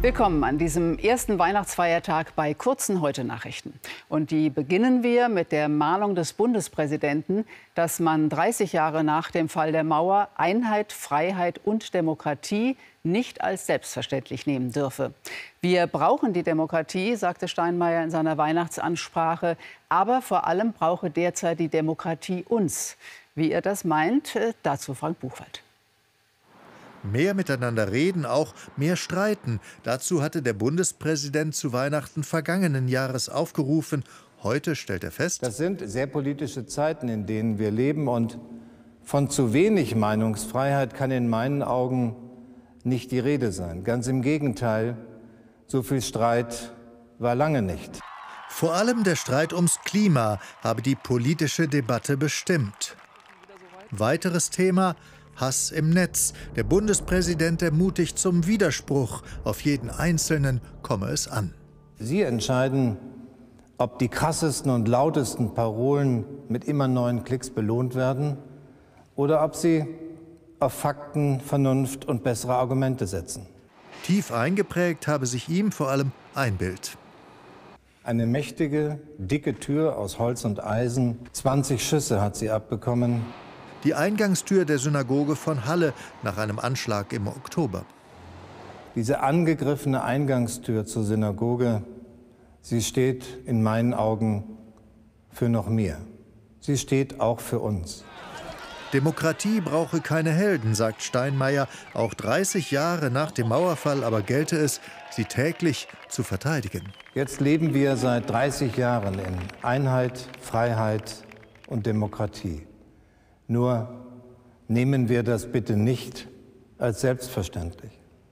Willkommen an diesem ersten Weihnachtsfeiertag bei kurzen Heute-Nachrichten. Und die beginnen wir mit der Mahnung des Bundespräsidenten, dass man 30 Jahre nach dem Fall der Mauer Einheit, Freiheit und Demokratie nicht als selbstverständlich nehmen dürfe. Wir brauchen die Demokratie, sagte Steinmeier in seiner Weihnachtsansprache, aber vor allem brauche derzeit die Demokratie uns. Wie er das meint, dazu Frank Buchwald. Mehr miteinander reden, auch mehr streiten. Dazu hatte der Bundespräsident zu Weihnachten vergangenen Jahres aufgerufen. Heute stellt er fest: Das sind sehr politische Zeiten, in denen wir leben. Und von zu wenig Meinungsfreiheit kann in meinen Augen nicht die Rede sein. Ganz im Gegenteil, so viel Streit war lange nicht. Vor allem der Streit ums Klima habe die politische Debatte bestimmt. Weiteres Thema: Hass im Netz. Der Bundespräsident ermutigt zum Widerspruch. Auf jeden Einzelnen komme es an. Sie entscheiden, ob die krassesten und lautesten Parolen mit immer neuen Klicks belohnt werden oder ob sie auf Fakten, Vernunft und bessere Argumente setzen. Tief eingeprägt habe sich ihm vor allem ein Bild. Eine mächtige, dicke Tür aus Holz und Eisen. 20 Schüsse hat sie abbekommen. Die Eingangstür der Synagoge von Halle nach einem Anschlag im Oktober. Diese angegriffene Eingangstür zur Synagoge, sie steht in meinen Augen für noch mehr. Sie steht auch für uns. Demokratie brauche keine Helden, sagt Steinmeier. Auch 30 Jahre nach dem Mauerfall aber gelte es, sie täglich zu verteidigen. Jetzt leben wir seit 30 Jahren in Einheit, Freiheit und Demokratie. Nur nehmen wir das bitte nicht als selbstverständlich.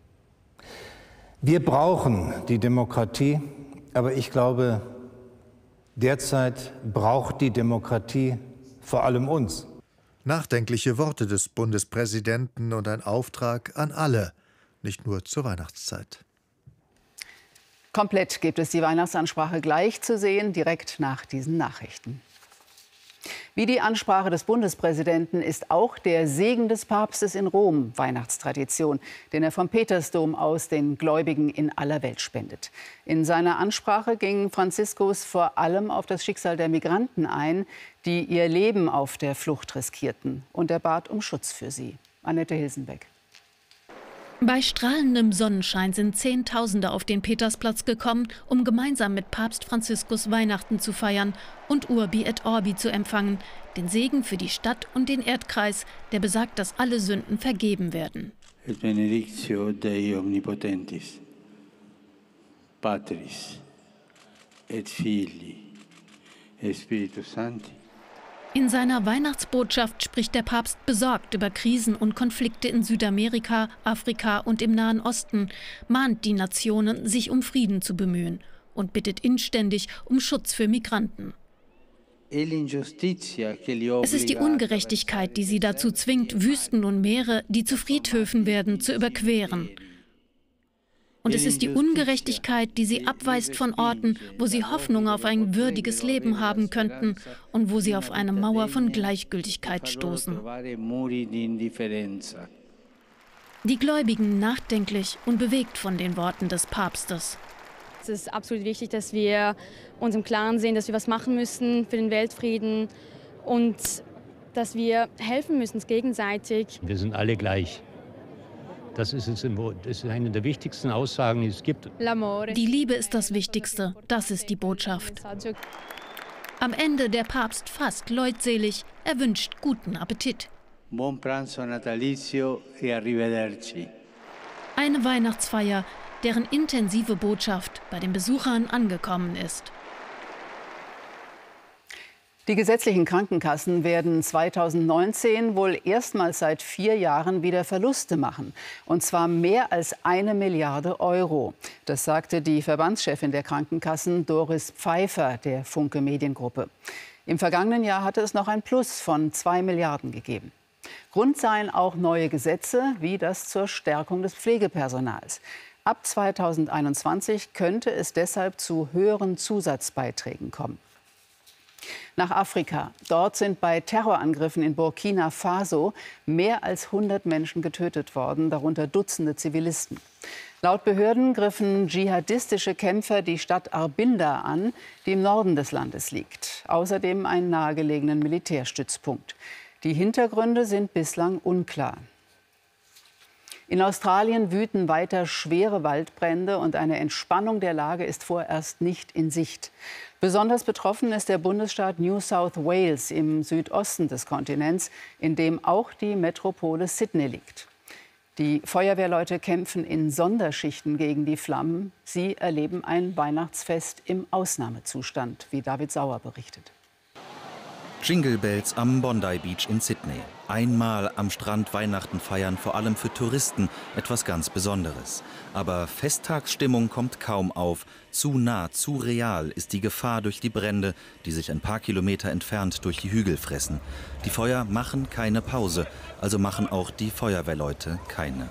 Wir brauchen die Demokratie, aber ich glaube, derzeit braucht die Demokratie vor allem uns. Nachdenkliche Worte des Bundespräsidenten und ein Auftrag an alle, nicht nur zur Weihnachtszeit. Komplett gibt es die Weihnachtsansprache gleich zu sehen, direkt nach diesen Nachrichten. Wie die Ansprache des Bundespräsidenten ist auch der Segen des Papstes in Rom Weihnachtstradition, den er vom Petersdom aus den Gläubigen in aller Welt spendet. In seiner Ansprache ging Franziskus vor allem auf das Schicksal der Migranten ein, die ihr Leben auf der Flucht riskierten. Und er bat um Schutz für sie. Annette Hilsenbeck. Bei strahlendem Sonnenschein sind Zehntausende auf den Petersplatz gekommen, um gemeinsam mit Papst Franziskus Weihnachten zu feiern und Urbi et Orbi zu empfangen, den Segen für die Stadt und den Erdkreis, der besagt, dass alle Sünden vergeben werden. Et benedictio Dei omnipotentis, Patris et Filii et Spiritus Sancti. In seiner Weihnachtsbotschaft spricht der Papst besorgt über Krisen und Konflikte in Südamerika, Afrika und im Nahen Osten, mahnt die Nationen, sich um Frieden zu bemühen und bittet inständig um Schutz für Migranten. Es ist die Ungerechtigkeit, die sie dazu zwingt, Wüsten und Meere, die zu Friedhöfen werden, zu überqueren. Und es ist die Ungerechtigkeit, die sie abweist von Orten, wo sie Hoffnung auf ein würdiges Leben haben könnten und wo sie auf eine Mauer von Gleichgültigkeit stoßen. Die Gläubigen nachdenklich und bewegt von den Worten des Papstes. Es ist absolut wichtig, dass wir uns im Klaren sind, dass wir was machen müssen für den Weltfrieden und dass wir helfen müssen gegenseitig. Wir sind alle gleich. Das ist eine der wichtigsten Aussagen, die es gibt. Die Liebe ist das Wichtigste. Das ist die Botschaft. Am Ende der Papst fast leutselig. Er wünscht guten Appetit. Buon pranzo natalizio e arrivederci. Eine Weihnachtsfeier, deren intensive Botschaft bei den Besuchern angekommen ist. Die gesetzlichen Krankenkassen werden 2019 wohl erstmals seit 4 Jahren wieder Verluste machen. Und zwar mehr als 1 Milliarde Euro. Das sagte die Verbandschefin der Krankenkassen Doris Pfeiffer der Funke Mediengruppe. Im vergangenen Jahr hatte es noch ein Plus von 2 Milliarden gegeben. Grund seien auch neue Gesetze, wie das zur Stärkung des Pflegepersonals. Ab 2021 könnte es deshalb zu höheren Zusatzbeiträgen kommen. Nach Afrika. Dort sind bei Terrorangriffen in Burkina Faso mehr als 100 Menschen getötet worden, darunter Dutzende Zivilisten. Laut Behörden griffen dschihadistische Kämpfer die Stadt Arbinda an, die im Norden des Landes liegt. Außerdem einen nahegelegenen Militärstützpunkt. Die Hintergründe sind bislang unklar. In Australien wüten weiter schwere Waldbrände und eine Entspannung der Lage ist vorerst nicht in Sicht. Besonders betroffen ist der Bundesstaat New South Wales im Südosten des Kontinents, in dem auch die Metropole Sydney liegt. Die Feuerwehrleute kämpfen in Sonderschichten gegen die Flammen. Sie erleben ein Weihnachtsfest im Ausnahmezustand, wie David Sauer berichtet. Jingle Bells am Bondi Beach in Sydney. Einmal am Strand Weihnachten feiern, vor allem für Touristen, etwas ganz Besonderes. Aber Festtagsstimmung kommt kaum auf. Zu nah, zu real ist die Gefahr durch die Brände, die sich ein paar Kilometer entfernt durch die Hügel fressen. Die Feuer machen keine Pause, also machen auch die Feuerwehrleute keine.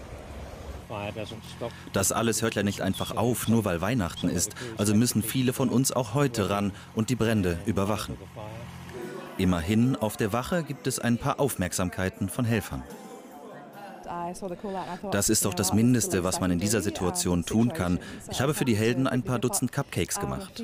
Das alles hört ja nicht einfach auf, nur weil Weihnachten ist. Also müssen viele von uns auch heute ran und die Brände überwachen. Immerhin, auf der Wache gibt es ein paar Aufmerksamkeiten von Helfern. Das ist doch das Mindeste, was man in dieser Situation tun kann. Ich habe für die Helden ein paar Dutzend Cupcakes gemacht.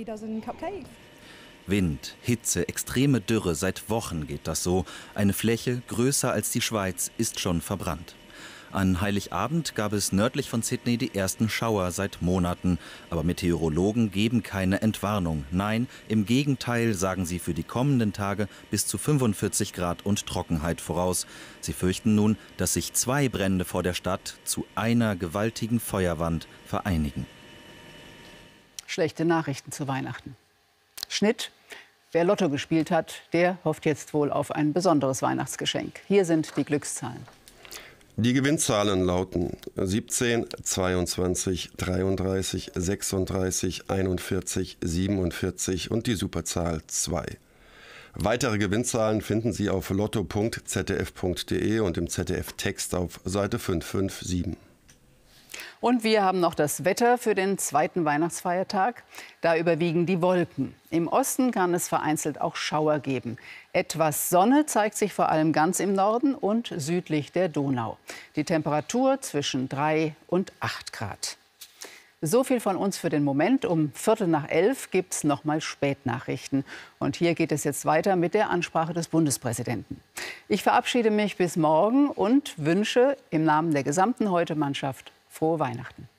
Wind, Hitze, extreme Dürre, seit Wochen geht das so. Eine Fläche größer als die Schweiz ist schon verbrannt. An Heiligabend gab es nördlich von Sydney die ersten Schauer seit Monaten. Aber Meteorologen geben keine Entwarnung. Nein, im Gegenteil sagen sie für die kommenden Tage bis zu 45 Grad und Trockenheit voraus. Sie fürchten nun, dass sich 2 Brände vor der Stadt zu einer gewaltigen Feuerwand vereinigen. Schlechte Nachrichten zu Weihnachten. Schnitt. Wer Lotto gespielt hat, der hofft jetzt wohl auf ein besonderes Weihnachtsgeschenk. Hier sind die Glückszahlen. Die Gewinnzahlen lauten 17, 22, 33, 36, 41, 47 und die Superzahl 2. Weitere Gewinnzahlen finden Sie auf lotto.zdf.de und im ZDF-Text auf Seite 557. Und wir haben noch das Wetter für den zweiten Weihnachtsfeiertag. Da überwiegen die Wolken. Im Osten kann es vereinzelt auch Schauer geben. Etwas Sonne zeigt sich vor allem ganz im Norden und südlich der Donau. Die Temperatur zwischen 3 und 8 Grad. So viel von uns für den Moment. Um 11:15 gibt es nochmal Spätnachrichten. Und hier geht es jetzt weiter mit der Ansprache des Bundespräsidenten. Ich verabschiede mich bis morgen und wünsche im Namen der gesamten Heute-Mannschaft frohe Weihnachten.